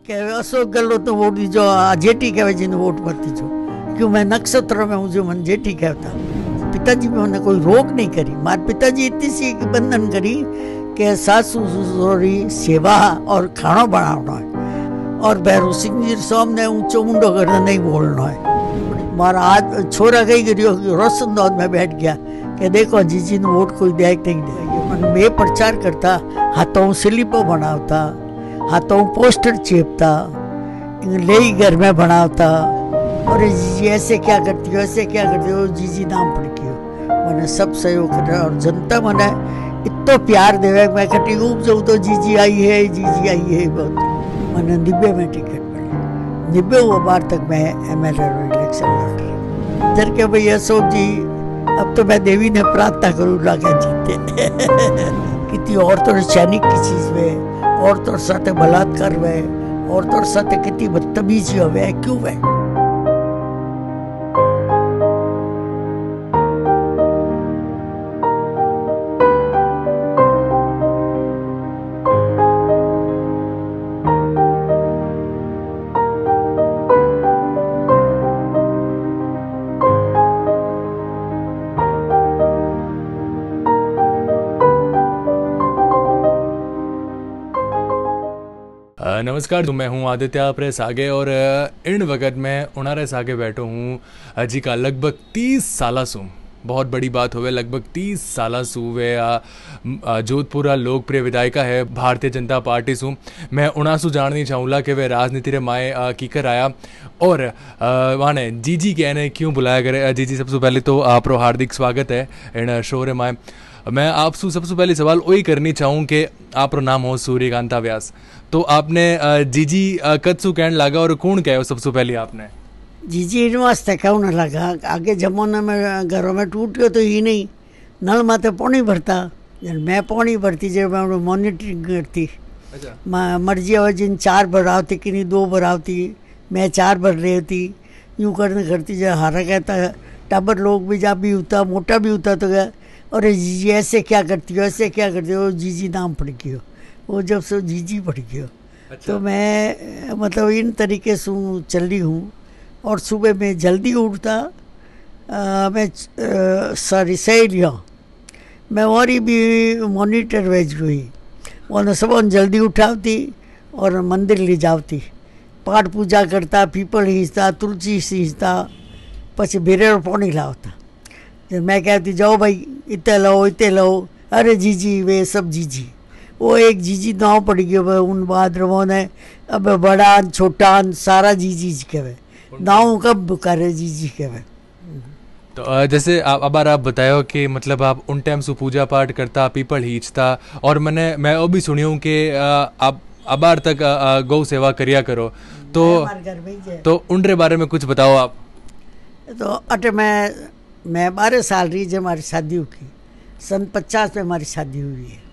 કે અશોક ગેહલોત વોટ દીજો, આ જેઠી કહેવાય જેને વોટ મત દીજો, क्यों मैं नक्षत्र में हूँ जो मन जेठी कहता। पिताजी में उन्हें कोई रोक नहीं करी। मार पिताजी इतनी सी बंधन करी कि सासू ससुरी सेवा और खाना बनाना है और भैरू सिंह जी सामने ऊंचो मुंडो करना नहीं बोलना है। मारा आज छोरा गई करियो रोशन दौद में बैठ गया कि देखो जीजी ने वोट कोई दे नहीं देगा। मैं प्रचार करता, हाथों स्लिपो बनावता, हाथों पोस्टर चेपता, ले घर में बनावता और जीजी ऐसे क्या करती हो, ऐसे क्या करती हो, जीजी नाम पड़ती हो। मैंने सब सहयोग करा और जनता मैंने इतना प्यार देवे। मैं कटी उब जाऊँ तो जीजी आई है, जीजी आई है बहुत। मैंने 90 में टिकट मिली, 90 बार तक मैं MLA इलेक्शन लड़ रही। जर के भाई अशोक जी अब तो मैं देवी ने प्रार्थना करूँ लगा जीते। कितनी औरतों सैनिक की चीज में, औरतों साथ बलात्कार में, औरतों साथ कितनी बदतमीजी हुए, क्यों है? नमस्कार, मैं हूं आदित्य प्रेस आगे और इन वक्त में उनारे सागे बैठो हूँ जी का लगभग 30 साल सू। बहुत बड़ी बात हुए, लगभग 30 साल सू वे जोधपुर लोकप्रिय विधायिका है भारतीय जनता पार्टी सू। मैं उनासू जाननी चाहूँगा कि वे राजनीति रे माए कीकर आया और वाने जीजी कहने क्यों बुलाया करे। जीजी सबसे पहले तो आपरो हार्दिक स्वागत है इन शो रे माए। मैं आपसे सबसे पहले सवाल वही करनी चाहूँ कि आपरो नाम हो सूर्यकांता व्यास, तो आपने जीजी कदसू कहने लगा और कौन कहो सबसे पहले आपने? जीजी इन वास्ते कहने लगा, आगे जमाने में घरों में टूट गयो तो ही नहीं, नल माथे पानी भरता, मैं पानी भरती जब मैं मॉनिटरिंग करती। अच्छा। मर्जी हो जिन 4 भरावती कि नहीं 2 भरावती, मैं 4 भर रही होती, यूँ करने करती जब हारा कहता टाबर लोग भी जा भी होता, मोटा भी होता तो क्या, अरे जीजी ऐसे क्या करती हो, ऐसे क्या करती हो, जीजी नाम पड़ गयो। वो जब से जीजी पड़ गयो। अच्छा। तो मैं मतलब इन तरीके से चल रही हूँ। और सुबह में जल्दी उठता, मैं सारी सहेलियाँ मैं और भी मॉनिटर भेज गई, उन्हें सब जल्दी उठाती और मंदिर ले जाती, पाठ पूजा करता, पीपल खींचता, तुलसी खींचता, पछी बेरे पानी लावता। जब मैं कहती जाओ भाई इतने लो इतने लो, अरे जीजी वे सब जीजी, वो एक जीजी नाव पड़ गया उन बाद ने। अब बड़ा छोटा सारा जीजी कहे, नाव कब करे जीजी कहे। तो जैसे अब आप बतायो कि मतलब आप उन टाइम से पूजा पाठ करता, पीपल खींचता, और मैं वो भी सुनी हूँ कि आप अबार तक गौ सेवा करिया करो, तो उनके बारे में कुछ बताओ आप। तो अटे मैं 12 साल रही जब हमारी शादी हुई, सन 50 में हमारी शादी हुई है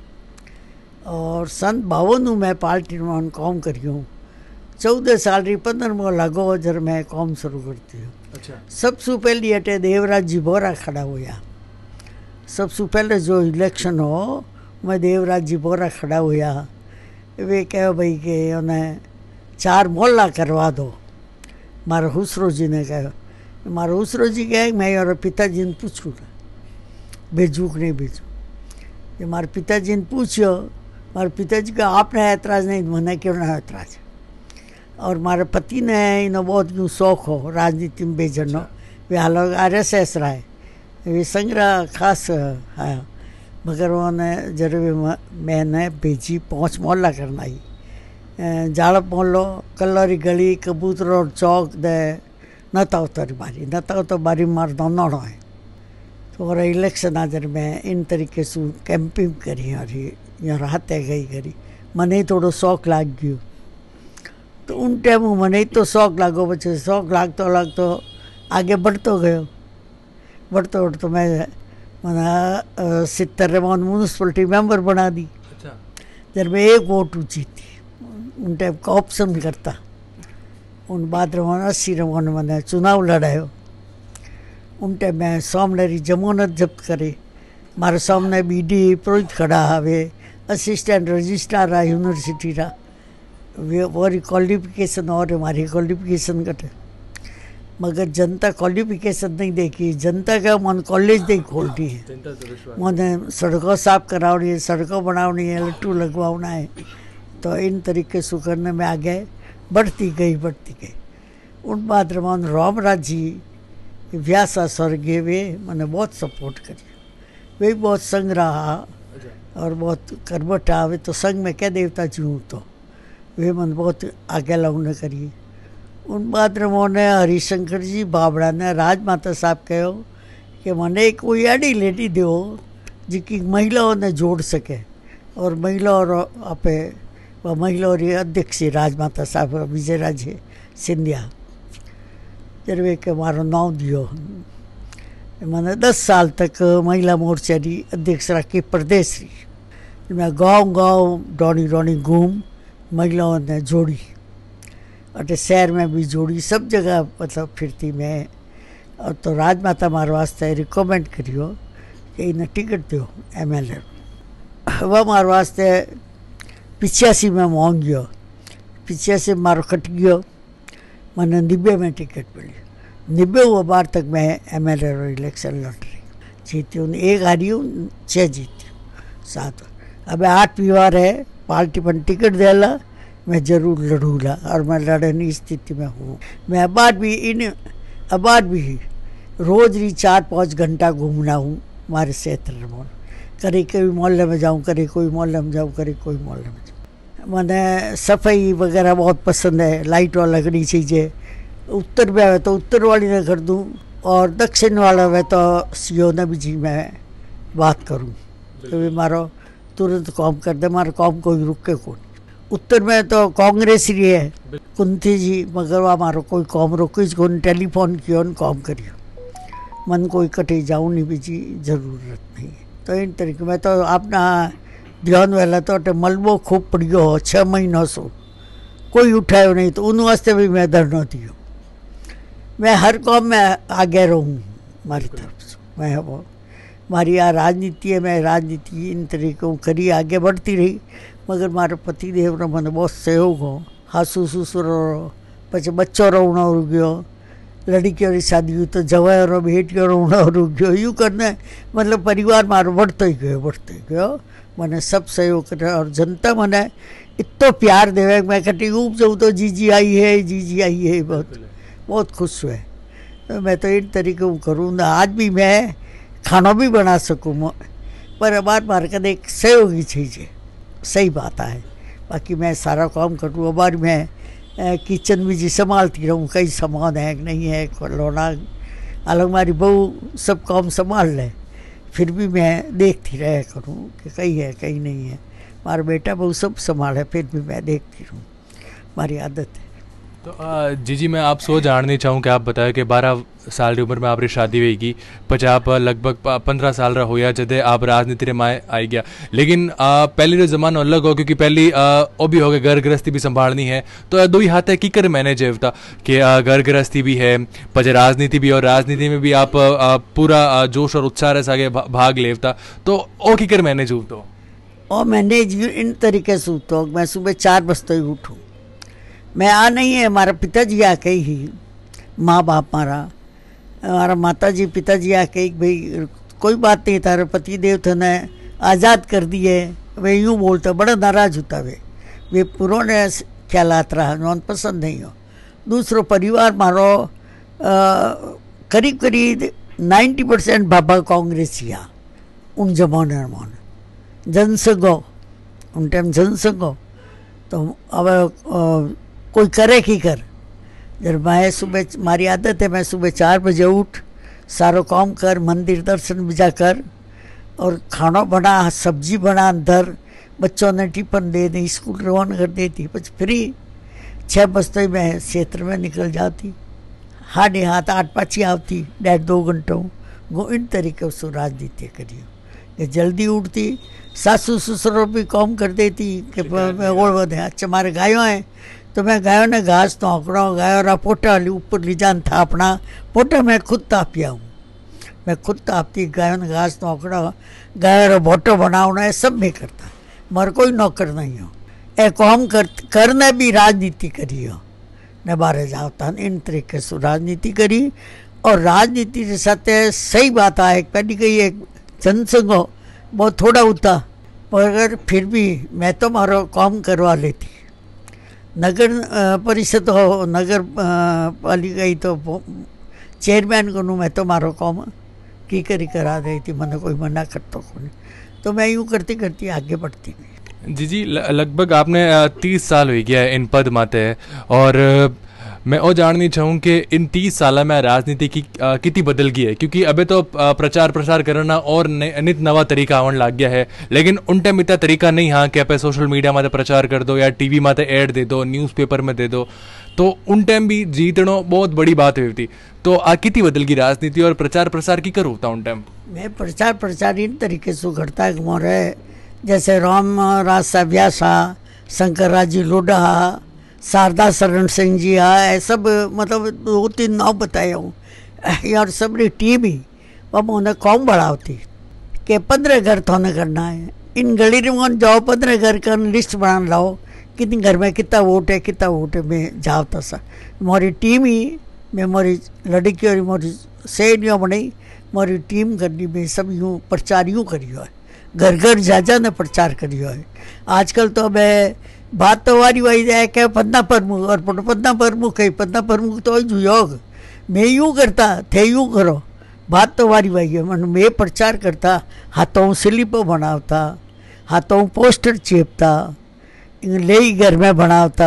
और सन 52 में पार्टी में काम करी हूँ। 14 साल रही 15 में लगो जब मैं काम शुरू करती हूँ। अच्छा। सबसे पहले अटे देवराज जी बोरा खड़ा हुआ, सबसे पहले जो इलेक्शन हो मैं देवराज जी बोरा खड़ा हुआ। वे कहो भाई कि उन्हें 4 मोहल्ला करवा दो। मारा हुसरो जी ने कहा, मारा हुसरो जी कहे मैं और पिताजी ने पूछूँगा भेजू कि नहीं भेजू। जब मारे पिताजी ने पूछो, मारे पिताजी का आपने ऐतराज़ नहीं, मैंने क्यों ना ऐतराज़। और मारे पति ने इन्हें बहुत यूँ शौक हो राजनीति में भेजनो। वे हाल RSS रहा है, वे संग्रह खास है, मगर उन्होंने जरूर मैंने भेजी 5 मोहल्ला करना ही, जाड़प मोहल्लो, कल्लरी गली, कबूतर चौक दे, नतावतरी बारी, नतावतर बारी मार दोनों है। तो और इलेक्शन आजर मैं इन तरीके से कैंपिंग करी और यहाँ रहते गई करी। मने थोड़ो शौक लाग गयो, तो उन टाइम मने तो शौक लागो, पछे शौक लागतो आगे बढ़तो गयो। बढ़तो मैं मैंने 70 में म्यूनसिपलिटी मेंबर बना दी। अच्छा। जब मैं 1 वोट जीती, उन टाइम का ऑप्शन करता, उन बाद 80 में मैंने चुनाव लड़ायो। उन टाइम मैं सामने री जमानत जब्त करे, मारे सामने BD पुरोहित खड़ा हवे, असिस्टेंट रजिस्ट्रार रहा यूनिवर्सिटी रा, वो क्वालिफिकेशन और हमारी क्वालिफिकेशन घटे, मगर जनता क्वालिफिकेशन नहीं देखी। जनता का मन कॉलेज नहीं खोलती है, मन सड़कों साफ करानी है, सड़कों बनानी है, लट्टू लगवाना है। तो इन तरीके से करने में आगे बढ़ती गई। उन बाद मन रामराज जी व्यासा स्वर्गीय वे मैंने बहुत सपोर्ट करी। वे बहुत संग रहा और बहुत करबटा। वे तो संग में क्या देवता जी हूँ, तो वे मन बहुत आगे लगने करी। उन बाद ने हरिशंकर जी बाबड़ा ने राजमाता साहब कहो कि मने कोई एडी लेडी दो जिकी महिलाओं ने जोड़ सके, और महिलाओं आपे महिलाओं री अध्यक्ष राजमाता साहब विजयराजे सिंधिया जरवे के मारो नाम दियो। मैंने 10 साल तक महिला मोर्चा री अध्यक्ष रखी प्रदेश री। मैं गांव डोनी घूम महिलाओं ने जोड़ी, अटे शहर में भी जोड़ी, सब जगह मतलब फिरती मैं। और तो राजमाता मारे वास्ते रिकमेंड करियो कि इन्हें टिकट दो MLA। वह मारे वास्ते 85 में मांग गयो, 85 मारो कट गयो, मैंने 90 में टिकट मिली। 90 बार तक मैं MLA रो इलेक्शन लड़ रही, जीती हूँ, 1 हारी हूँ, 6 जीती हूँ, 7। अब 8वीं बार है, पार्टी पर टिकट देला मैं जरूर लड़ूंगा, और मैं लड़ने की स्थिति में हूँ। मैं अब भी रोज ही 4-5 घंटा घूमना हूँ हमारे क्षेत्र में। कभी कोई मोहल्ले में जाऊँ, कभी कोई मोहल्ले में जाऊँ, कभी कोई मोहल्ले में जाऊँ। मैंने सफाई वगैरह बहुत पसंद है, लाइट वाला लगनी चाहिए। उत्तर में आवे तो उत्तर वाली ने कर दूँ, और दक्षिण वाला में तो सीओ ने भी जी मैं बात करूँ तो भी मारो तुरंत काम कर दे, मारो काम कोई रुके कौन। उत्तर में तो कांग्रेस ही है कुंती जी, मगर वह मारो कोई काम रोकी कौन, टेलीफोन किया काम करियो, मन कोई कटे जाऊँ नहीं भी जी जरूरत नहीं है। तो इन तरीके में तो अपना ध्यान वाला तो मलबो खूब पड़ियो हो 6 महीनों से कोई उठायो नहीं, तो उन वास्ते भी मैं धरना दियो। मैं हर काम में आगे रहूँ हमारी तरफ से। मैं वो मारी आ राजनीति है, मैं राजनीति इन तरीकों करी आगे बढ़ती रही, मगर मारे पति देव ने मैंने बहुत सहयोग हो। हासू ससुर पचे बच्चों रोना रुक गयो, लड़कियों की शादी हुई तो जवाई और बेटियों रोना रुक गयो। यूँ करने मतलब परिवार मारो बढ़ते ही गयो। मैंने सब सहयोग करे, और जनता मैंने इतना प्यार देवे, मैं कटी ऊब जाऊँ तो जीजी आई है, बहुत खुश हुए। तो मैं तो इन तरीके करूँ, आज भी मैं खाना भी बना सकूँ, पर अबार मार कर एक सहयोगी चाहिए, सही बात है। बाकी मैं सारा काम करूँ, अबार मैं किचन भी जी संभालती रहूँ, कई सामान है कि नहीं है, खिलौना अलग हमारी बहू सब काम संभाल ले, फिर भी मैं देखती रह करूँ कि कहीं है कहीं नहीं है। हमारा बेटा बहू सब संभाले, फिर भी मैं देखती रहूँ, हमारी आदत है। तो जी मैं आप सो जाननी चाहूँ कि आप बताएं कि 12 साल की उम्र में आपकी शादी हुई, पचे आप लगभग 15 साल रहा होया जदे आप राजनीति रे माए आई गया। लेकिन पहले जो जमाना अलग हो, क्योंकि पहली वो भी हो गए घर गृहस्थी भी संभालनी है, तो 2 ही हाथ है की कर मैनेज होता कि घर गृहस्थी भी है, पचे राजनीति भी, और राजनीति में भी आप पूरा जोश और उत्साह रह सके भाग लेवता, तो वो की कर मैनेज हो। तो और मैनेज इन तरीके से उठो, मैं सुबह 4 बजे ही उठूँ। मैं आ नहीं है, हमारा पिताजी आके ही, माँ बाप हमारा माताजी पिताजी आके भाई कोई बात नहीं, तारे पति देव थे ने आज़ाद कर दिए। वे यूँ बोलते, बड़ा नाराज होता वे पुराने ख्यालात रहा, नॉन पसंद नहीं हो। दूसरो परिवार मारो करीब 90% बाबा कांग्रेसिया उन जमाने में जनसंघो, उन टाइम जनसंघो। तो अब कोई करे की कर, जब मैं सुबह मारी आदत है, मैं सुबह 4 बजे उठ, सारो काम कर, मंदिर दर्शन भी जा कर, और खाना बना, सब्जी बना, अंदर बच्चों ने टिफिन दे दी, स्कूल रवाना कर देती, बस फ्री 6 बजे मैं क्षेत्र में निकल जाती, 8:30 पाची आती, 1.5-2 घंटों वो। इन तरीके से राजनीति करियो कि जल्दी उठती, सासू ससुर भी काम कर देती कि मैं और बढ़े। अच्छा हमारे गायों हैं तो मैं गायों ने घास तो आंकड़ा, गायों रा पोटा ऊपर ले जान था अपना पोटा मैं खुद तापिया हूँ, मैं खुद तापती, गायों ने घास तो आंकड़ा, गायों रा बोटो बनाना है, सब मैं करता, मर कोई नौकर नहीं हो। ए कॉम करने भी राजनीति करी हो ने बारे जाता इन तरीके से राजनीति करी। और राजनीति के साथ सही बात है, पहली कही एक जनसंघ हो बहुत थोड़ा होता, पर फिर भी मैं तो मारो काम करवा लेती। नगर परिषद हो, नगर पालिका ही तो चेयरमैन को मैं तो मारो काम की करी करा दी थी, मैंने कोई मना करता को नहीं, तो मैं यूँ करती करती आगे बढ़ती नहीं। जी लगभग आपने 30 साल हो गया इन पद माते, और मैं और जाननी चाहूँ कि इन 30 साल में राजनीति की कितनी बदल गई है, क्योंकि अबे तो प्रचार प्रसार करना और नित नवा तरीका आवन लग गया है, लेकिन उन टाइम इतना तरीका नहीं हाँ कि आप सोशल मीडिया में प्रचार कर दो या टीवी में ऐड दे दो, न्यूज़पेपर में दे दो, तो उन टाइम भी जीतनो बहुत बड़ी बात हुई थी। तो कितनी बदल गई राजनीति और प्रचार प्रसार की करूँ था उन टाइम? मैं प्रचार इन तरीके से करता है कि मोरे जैसे राम राज साहब व्यासा, शंकर राजी लोढ़ा, शारदा शरण सिंह जी है, सब मतलब 2-3 नाव बताए हूँ यार, सबरी टीम ही अब उन्हें कौन बढ़ाती कि 15 घर थोने करना है, इन गली में जाओ 15 घर का लिस्ट बना लाओ, कितनी घर में कितना वोट है मैं जाओ तो सा मोरी टीम ही मैं मोरी लड़की और मोरी सहेलियों बनाई, मोरी टीम करनी में सब यूँ प्रचार यूँ करियो है, घर घर जा ने प्रचार करियो है। आजकल तो मैं बात तो वारी जाए क्या पन्ना प्रमुख और पन्ना प्रमुख है, पन्ना प्रमुख तो योग मैं यूँ करता थे यूँ करो, बात तो वारी है। मैं प्रचार करता, हाथों स्लिप बनावता, हाथों पोस्टर चेपता, ले घर में बनावता,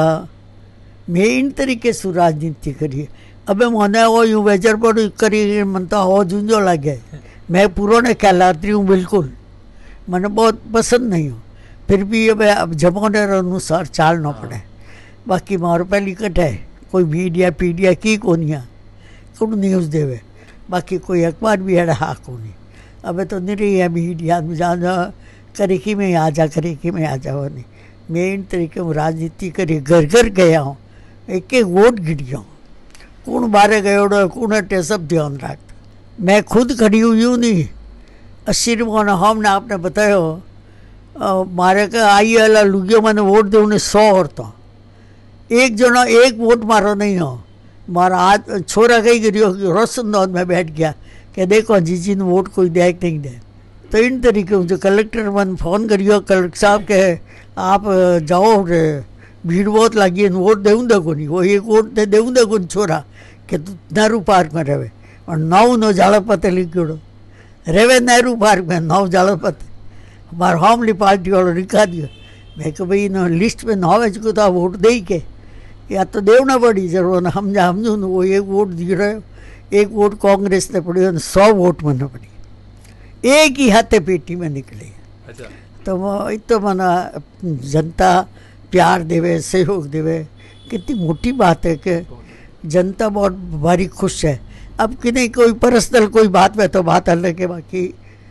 मैं इन तरीके से राजनीति करी। अब मैंने वो यूँ वेजर बोर्ड करी मनता हो झुंझो लगे, मैं पुराने कहलाती हूँ बिल्कुल, मैंने बहुत पसंद नहीं हूँ, फिर भी अब जमाने अनुसार चालना पड़े। बाकी मार पहली कट है कोई मीडिया पीडिया की कोनिया कौन न्यूज़ देवे, बाकी कोई अखबार भी है हाँ को नहीं, अब तो नहीं है मीडिया में जा करे कि मैं आ जा करे कि मैं आ जाओ नहीं। मैं इन तरीके में राजनीति करी, घर घर गया हूँ, एक एक वोट गिरिया हूँ, कौन बारे गए कौन हटे सब ध्यान रखता। मैं खुद खड़ी हुई हूँ नहीं 80 रुपये हमने आपने बताया मारे का आई वाला लुगियो मैंने वोट दे उन्हें 100 और तो एक जना एक वोट मारो नहीं हो, मारा आज छोरा कहीं गिरियो रोशनदान में बैठ गया कि देखो जीजी ने वोट कोई दे नहीं दे। तो इन तरीके जो कलेक्टर मन फ़ोन करियो कलेक्टर साहब के आप जाओ रे भीड़ बहुत लगी वोट देऊँ को नहीं, वो एक वोट दे देऊँ को छोरा कि तू नेहरू पार्क में रहे और 9 जाड़ा पते लिखो रेवे नेहरू पार्क में 9 जाड़ा पते हमारे होमली पार्टी वालों लिखा दियो। मैं कह भाई इन लिस्ट में 9 को तो वोट दे के या तो देवना पड़ी जरूर समझू वो एक वोट दी रहे, एक वोट कांग्रेस ने पड़ी 100 वोट मना पड़ी, एक ही हाथे पेटी में निकले। अच्छा। तो वो तो मना जनता प्यार देवे सहयोग देवे, कितनी मोटी बात है कि जनता बहुत भारी खुश है। अब कि नहीं कोई पर्सनल कोई बात में तो बात अलग है, बाकी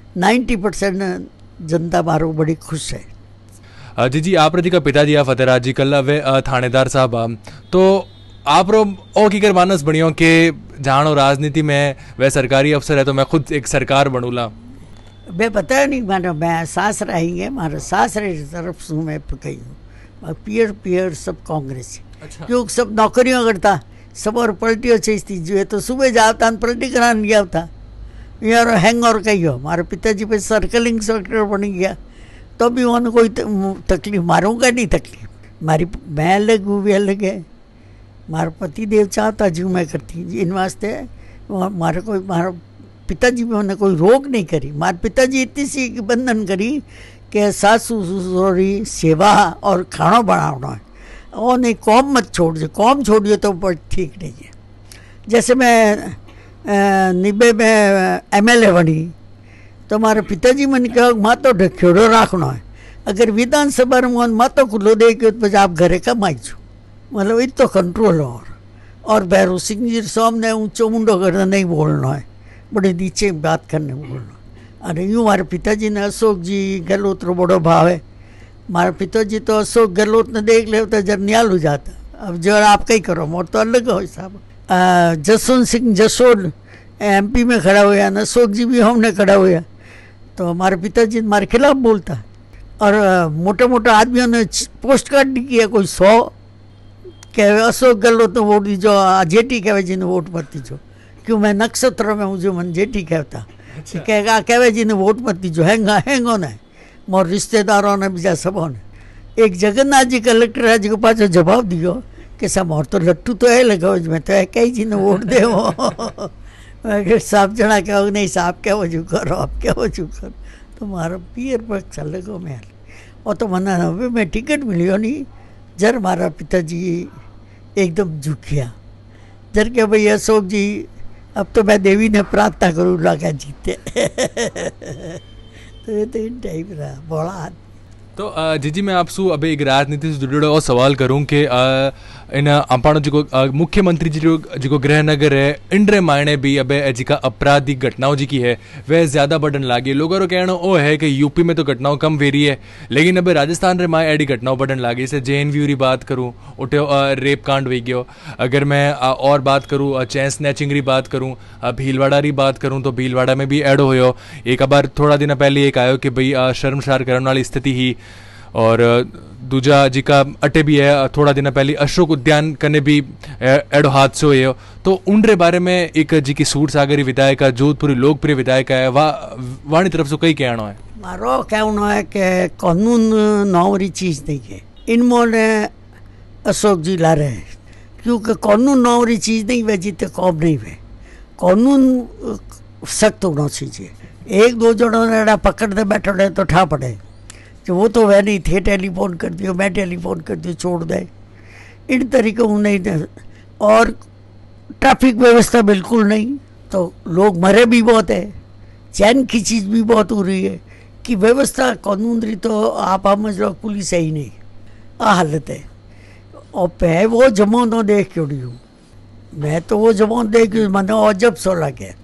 90% जनता मारो बड़ी खुश है। जी आप जी का पिताजी फतेहराज जी कल वे थानेदार साहब, तो आप रो ओ की कर मानस बनियो कि जानो राजनीति में वह सरकारी अफसर है तो मैं खुद एक सरकार बनूला। मैं पता नहीं मानो मैं सास रही है, मारा सास रही तरफ से मैं गई हूँ, पियर सब कांग्रेस है। अच्छा। क्योंकि सब नौकरियों करता सब और पलटियों चाहिए जो है तो सुबह जाता पलटी कराने गया था यार हैंग और कही हो। हमारे पिताजी पे सर्कलिंग इंस्पेक्टर बन गया तो भी उन्होंने कोई तकलीफ मारूंगा नहीं तकलीफ, मारी मैं अलग वो भी अलग है। मारा पति देव चाहता जो मैं करती इन वास्ते मारे कोई मारा पिताजी भी उन्हें कोई रोक नहीं करी। मारे पिताजी इतनी सी बंधन करी कि सासू ससुरी सेवा और खाना बनाना है और नहीं कौम मत छोड़ दे, कौम छोड़िए तो ठीक नहीं है। जैसे मैं 90 में MLA बनी तो हमारे पिताजी मैंने कहा मातो ढक्योड़ो रखना है, अगर विधानसभा में मातो खुलो दे के तो आप घरे कमाई छो, मतलब इत तो कंट्रोल और भैरू सिंह जी सामने ऊंचो मुंडो करना नहीं बोलना है, बड़े नीचे बात करने बोलना। अरे यूँ हमारे पिताजी ने अशोक जी गहलोत रो बड़ो भाव है, हमारे पिताजी तो अशोक गहलोत ने देख ले तो जरनियाल हो जाता। अब जो आप कहीं करो मोर तो अलग हो साहब। जसवंत सिंह जसोल MP में खड़ा हुआ, अशोक जी भी हमने खड़ा हुआ, तो हमारे पिताजी हमारे खिलाफ बोलता और मोटा मोटा आदमियों ने पोस्ट कार्ड किया, कोई 100 कहे अशोक गहलोत वोट दीजो, जेठी कहे जी ने वोट मत दीजो, क्यों मैं नक्षत्र में हूँ जो मन जेठी कहता। अच्छा। कहेगा कहे जी ने वोट मत दीजो, हैंगो ने मोर रिश्तेदारों ने बीजा सबों ने। एक जगन्नाथ जी कलेक्टर है जी को पास जवाब दियो कि सब और तो लट्टू तो है लगाओ में तो है कई जी ने वोट दे साहब जना कहो नहीं साहब क्या वजू करो, आप क्या वजू करो, तो मारो पियर पर चल गो मैं। और तो मना હવે मैं टिकट मिलियो नहीं, जर मारा पिताजी एकदम झुकिया, जर के भाई अशोक जी अब तो मैं देवी ने प्रार्थना करूँ लगा जीते तो ये तो इन टाइप रहा बड़ा। तो जीजी मैं आपसे अभी एक राजनीति से जुड़े और सवाल करूं कि इन अपाणो जो मुख्यमंत्री जी जो गृहनगर है इंड्रे मायने भी अबे जिका आपराधिक घटनाओं जी की है वह ज़्यादा बढ़न लागी। लोगों का कहना वो है कि यूपी में तो घटनाओं कम वेरी है, लेकिन अबे राजस्थान रे माए एडी घटनाओं बढ़न लागी। जैसे JNU री बात करूँ उठे रेप कांड हुई गयो, अगर मैं और बात करूँ चैन स्नैचिंग री बात करूँ, भीलवाड़ा री बात करूँ तो भीलवाड़ा में भी एडो हो। एक बार थोड़ा दिन पहले एक आयो कि भाई शर्मसार करने वाली स्थिति ही। और दूजा जी का अटे भी है थोड़ा दिन पहले अशोक उद्यान कने भी एडो हादसो है। तो उनरे बारे में एक जी की सूरसागरी विधायिका जोधपुरी लोकप्रिय विधायिका है वाणी तरफ से कई कहना है। मारो कहना है कि कानून नौरी चीज नहीं है, इनमोने अशोक जी ला रहे हैं, क्योंकि कानून नौरी चीज नहीं वे जीते कौम नहीं वे, कानून सख्त होना चाहिए। एक दो जनों ने पकड़ दे बैठो रहे तो ठा पड़े, जो वो तो वह नहीं थे, टेलीफोन कर दियो, मैं टेलीफोन कर दियो छोड़ दे, इन तरीकों नहीं दे। और ट्रैफिक व्यवस्था बिल्कुल नहीं, तो लोग मरे भी बहुत है, चैन की चीज़ भी बहुत हो रही है कि व्यवस्था कानून रही तो आप समझ लो पुलिस है ही नहीं, आ हालत है। और मैं वो जमानो देख क्यों रही हूँ, मैं तो वो जमानो देख मैंने अजब सो लगे,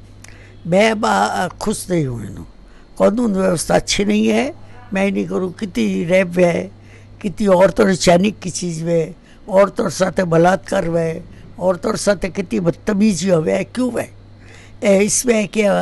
मैं खुश नहीं हूँ। कानून व्यवस्था अच्छी नहीं है, मैं नहीं करूँ। कितनी रेप है, कितनी औरतों चैनिक की चीज़ वे, औरतों साथ बलात्कार वे, औरतों साथ कितनी बदतमीजी हुए, क्यों वे इसमें क्या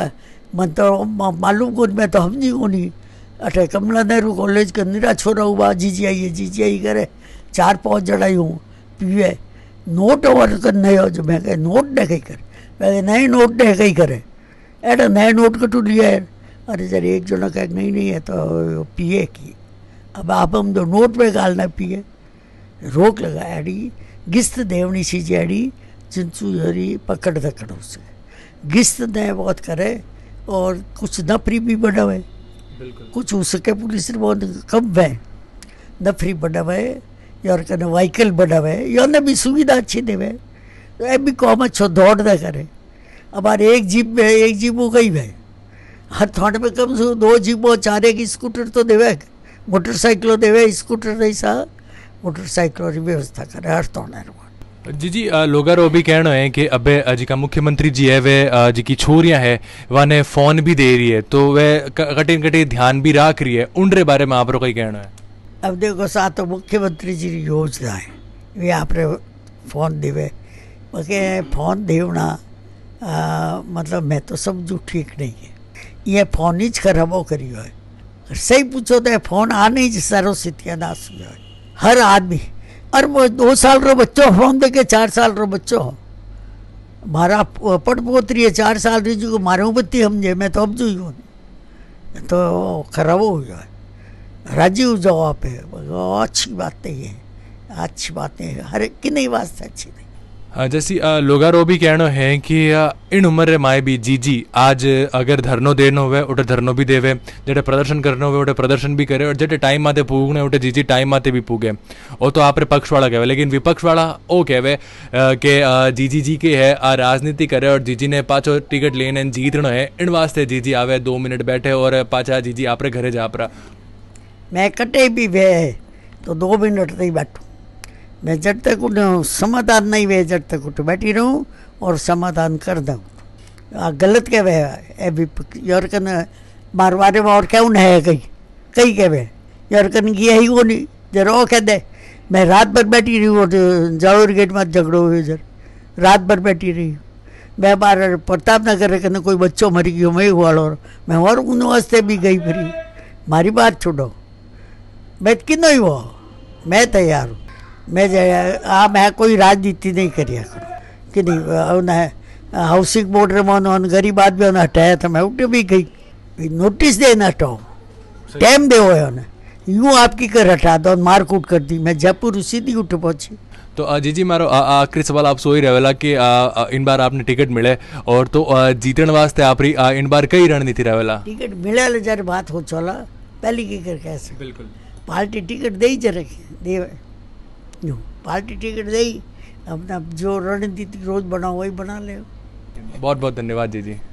मतलब मालूम को मैं तो समझी को नहीं। अठे कमला नेहरू कॉलेज के निरा छोरा हुआ जीजी आई करे 4-5 जड़ाई हूँ पीवे नोट ओवर कर नहीं हो, जो मैं कहे नोट ने कहीं कर, मैं नए नोट ने कहीं करे एडा नए नोट कटू लिया है। अरे जर एक जना कह नहीं है तो पिए की, अब आप हम जो नोट पे गालना पिए रोक लगा एडी गिस्त देवनी चीज एडी चिंचू हरी पकड़ दकड़ उसे गिस्त ने बहुत करे और कुछ नफरी भी बढ़ावे, कुछ उसके पुलिस बहुत कम है नफरी बढ़ावे यार कने व्हीकल बढ़ावे यार भी सुविधा अच्छी देवे, तो ए भी कौम अच्छो दौड़ दे करे। अब एक जीप वो गई है हर थोड़े में कम से 2 जीपो 4 एक स्कूटर तो देवे, मोटरसाइकिलों देवे, स्कूटर ऐसा मोटरसाइकिलों की व्यवस्था करे हर थोड़े। जी लोग रो भी कहना है कि अबे जी का मुख्यमंत्री जी है वे जी की छोरियां है वाने फोन भी दे रही है, तो वे कटे ध्यान भी रख रही है, उनरे बारे में आप कई कहना है। अब देखो साथ तो मुख्यमंत्री जी की योजना है वे आपने फोन देवे, बाकी फोन देवना मतलब मैं तो समझू ठीक नहीं है, ये फोन ही खराबो करियो है। सही पूछो तो फोन आने ही सारो सत्यानाश हुआ है हर आदमी। और वो 2 साल रो बच्चों फोन दे के 4 साल रो बच्चों मारा पट पोतरी है 4 साल रही जो मारे बत्ती समझे, मैं तो अब जो ही तो खराब हो गया है। राजी हो जाओ आप, अच्छी बात नहीं है, अच्छी बात नहीं है, हर एक की नहीं वास्ते अच्छी नहीं। जैसी लोगा रो भी कहना है कि इन उम्र माए भी जी आज अगर धरनो देनो हुए उठे धरनो भी देवे, जेटे प्रदर्शन करनो हुए उठे प्रदर्शन भी करे, और जेटे टाइम आते पूगने उठे जी टाइम आते भी पूगे। वो तो आप पक्ष वाला कहवे, लेकिन विपक्ष वाला वो कहवे कि जी के है राजनीति करे और जी ने पाचो टिकट लेने जीतनो है, इन वास्ते जी आवे 2 मिनट बैठे और पाचा जी आपरे घरे जा परा। मैं कटे भी वे तो 2 मिनट नहीं बैठूँ, मैं जब तक उन्हें समाधान नहीं वे जब तक उठ बैठी रहूँ और समाधान कर दूँ। गलत कह वे यार कन मारवारे में और क्या उन्हें है कहीं कह वे यार कन की यही वो नहीं जरा वो कह दे मैं रात भर बैठी रही हूँ जाओर गेट में झगड़ो हुए जर रात भर बैठी रही हूँ। मैं बार प्रताप नगर कन कोई बच्चों मरी गयो मैं हुआ मैं और उन वास्ते भी गई फिरी, मारी बात छोड़ो मैं किनो ही वो मैं तैयार हूँ मैं कोई राजनीति नहीं करिया करूँ कि नहीं हाउसिंग बोर्ड में गरीब आदमी ने हटाया था मैं उठे भी गई नोटिस देना हटाओ टाइम दे यूँ आपकी कर हटा दो मारकूट कर दी मैं जयपुर सीधी उठ पहुंची। तो जी मारो आखिरी सवाल आप सो ही रहेला कि इन बार आपने टिकट मिले और तो जीतने वास्ते आप इन बार कई रणनीति रहेला टिकट मिले जरा बात हो चला पहली की कर कैसे बिल्कुल पार्टी टिकट दे जरा दे पार्टी टिकट दे अपना जो रणनीति रोज बनाओ वही बना ले। बहुत बहुत धन्यवाद जी।